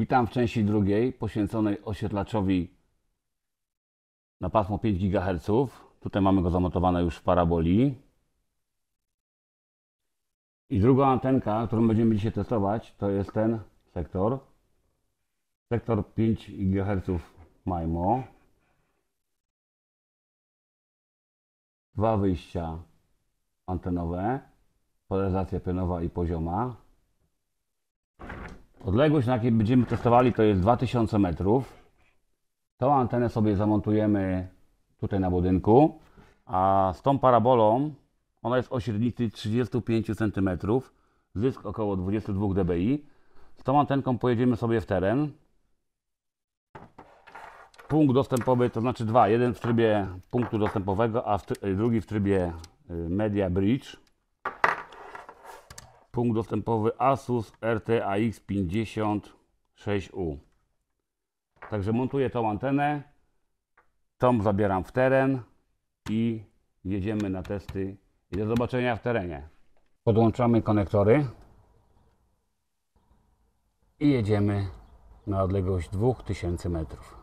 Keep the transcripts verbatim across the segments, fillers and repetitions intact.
Witam w części drugiej poświęconej oświetlaczowi na pasmo pięć gigaherców. Tutaj mamy go zamontowane już w paraboli. I druga antenka, którą będziemy dzisiaj testować, to jest ten sektor. Sektor pięć gigaherców MIMO. Dwa wyjścia antenowe. Polaryzacja pionowa i pozioma. Odległość, na jakiej będziemy testowali, to jest dwa tysiące metrów. Tą antenę sobie zamontujemy tutaj na budynku, a z tą parabolą, ona jest o średnicy trzydzieści pięć centymetrów, zysk około dwadzieścia dwa dBi. Z tą antenką pojedziemy sobie w teren. Punkt dostępowy, to znaczy dwa, jeden w trybie punktu dostępowego, a w drugi w trybie Media Bridge. Punkt dostępowy Asus R T A X pięćdziesiąt sześć U. Także montuję tą antenę, tą zabieram w teren i jedziemy na testy i do zobaczenia w terenie. Podłączamy konektory i jedziemy na odległość dwa tysiące metrów.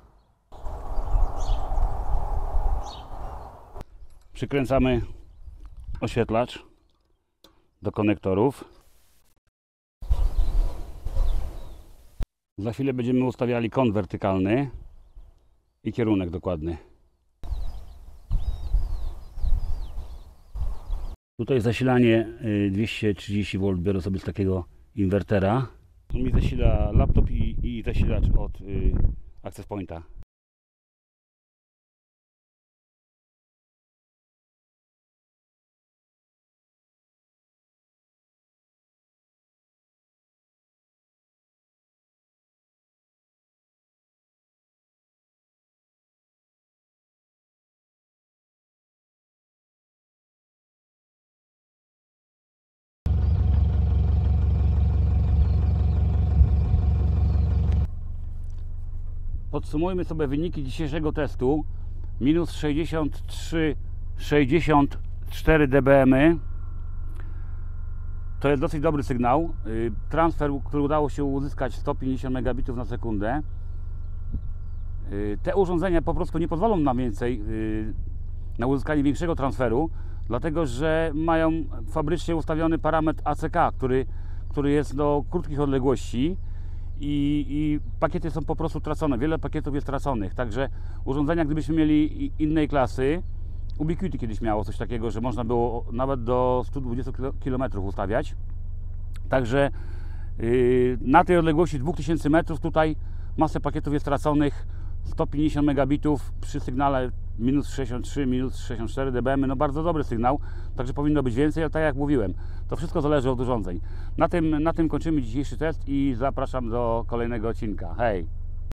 Przykręcamy oświetlacz do konektorów. Za chwilę będziemy ustawiali kąt wertykalny i kierunek dokładny. Tutaj zasilanie dwieście trzydzieści wolt biorę sobie z takiego inwertera. On mi zasila laptop i, i zasilacz od y, Access Pointa. Podsumujmy sobie wyniki dzisiejszego testu. Minus sześćdziesiąt trzy sześćdziesiąt cztery dBm. To jest dosyć dobry sygnał. Transfer, który udało się uzyskać sto pięćdziesiąt megabitów na sekundę. Te urządzenia po prostu nie pozwolą nam więcej na uzyskanie większego transferu, dlatego że mają fabrycznie ustawiony parametr A C K, który, który jest do krótkich odległości. I, I pakiety są po prostu tracone, wiele pakietów jest traconych, także urządzenia, gdybyśmy mieli innej klasy, Ubiquiti kiedyś miało coś takiego, że można było nawet do stu dwudziestu kilometrów ustawiać, także yy, na tej odległości dwa tysiące metrów tutaj masę pakietów jest traconych, sto pięćdziesiąt megabitów przy sygnale minus sześćdziesiąt trzy, minus sześćdziesiąt cztery dBm, no bardzo dobry sygnał, także powinno być więcej, ale tak jak mówiłem, to wszystko zależy od urządzeń. Na tym, na tym kończymy dzisiejszy test i zapraszam do kolejnego odcinka. Hej!